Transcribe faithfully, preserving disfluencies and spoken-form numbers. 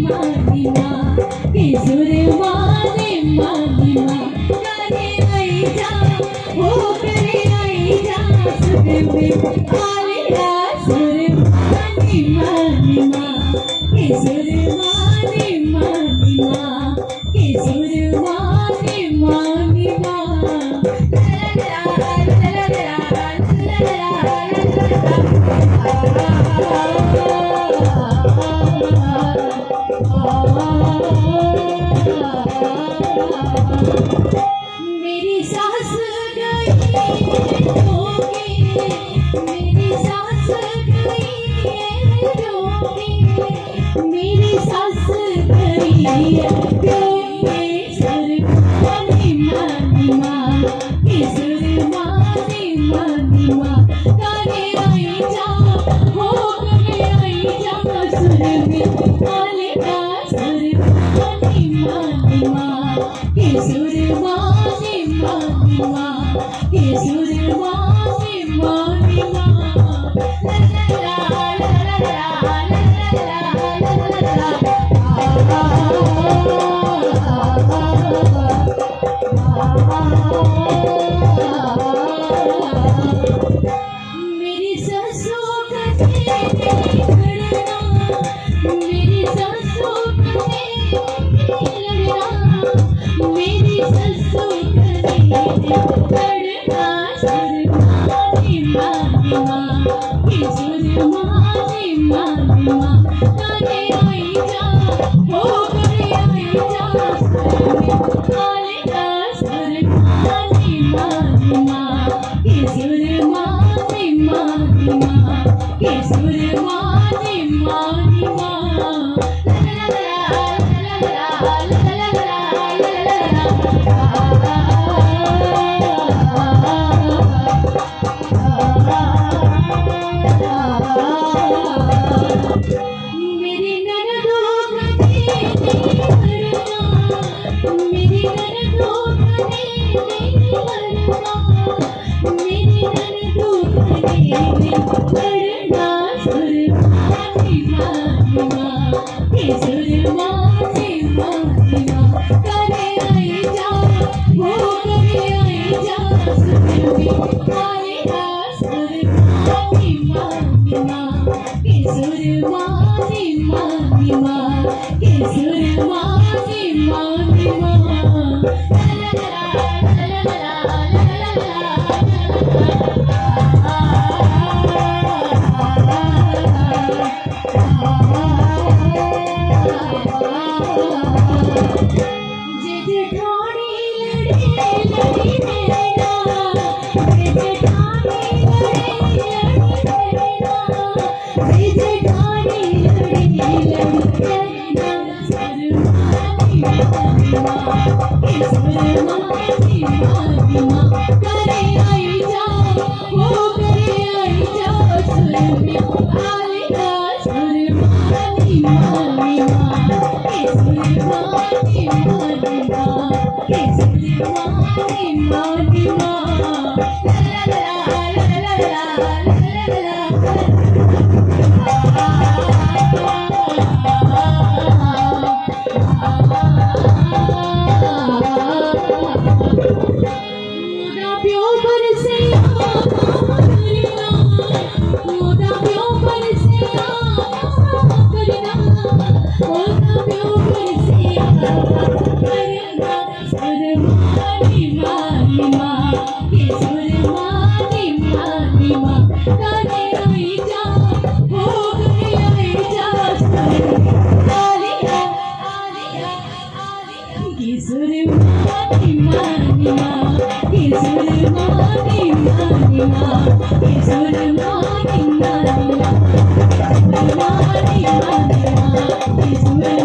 मानी माँ के सुर माने मानी माँ करे आई जा हो करे आई जा सुर में आलिया सुर मानी मानी माँ के सुर माने मानी माँ के सुर माने मानी माँ मेरी सास गई रोके मेरी सास गई रोके मेरी सास गई रोके सुर मानी मानी माँ के सुर मानी मानी माँ करे आई जा हो करे आई जा सुर में आलिया सुर मानी मानी माँ के सुर मानी मानी माँ के सुर मानी मानी माँ ला ला ला ला मेरी ससुर मेरी ससुर मेरी ससुर लड़ना सुर मानी मानी माँ के सुर मानी मानी माँ करे आई जा हो करे आई जा सुर में आलिया सुर मानी मानी माँ के सुर मानी मानी माँ के सुर मानी मानी माँ मेरी ननदों कने मेरी ननदों कने मेरी ननदों कने लड़ना सुर मानी मानी माँ के सुर मानी मानी माँ करे आई जा हो करे आई जा सुर में आलिया सुर मानी मानी माँ के सुर मानी मानी माँ के सुर मानी मानी माँ Is